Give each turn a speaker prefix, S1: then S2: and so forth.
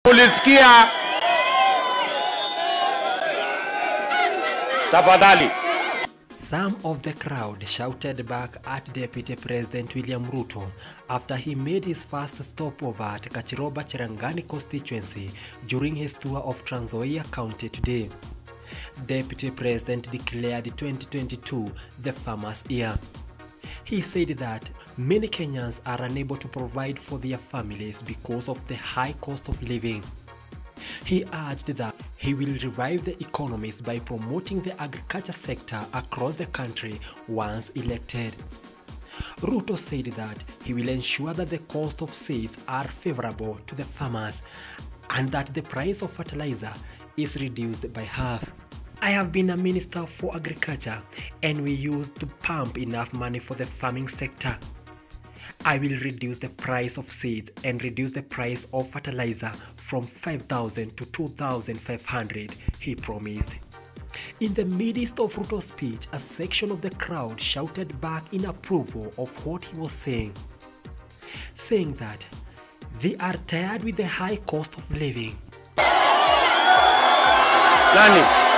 S1: Ulisikia? Tafadhali.
S2: Some of the crowd shouted back at Deputy President William Ruto after he made his first stopover at Kachiroba Cherangani constituency during his tour of Trans Nzoia County today. Deputy President declared 2022 the farmers' year. He said that many Kenyans are unable to provide for their families because of the high cost of living. He urged that he will revive the economies by promoting the agriculture sector across the country once elected. Ruto said that he will ensure that the cost of seeds are favorable to the farmers and that the price of fertilizer is reduced by half. I have been a minister for agriculture and we used to pump enough money for the farming sector. I will reduce the price of seeds and reduce the price of fertilizer from 5,000 to 2,500, he promised. In the midst of Ruto's speech, a section of the crowd shouted back in approval of what he was saying that they are tired with the high cost of living.
S1: Nani?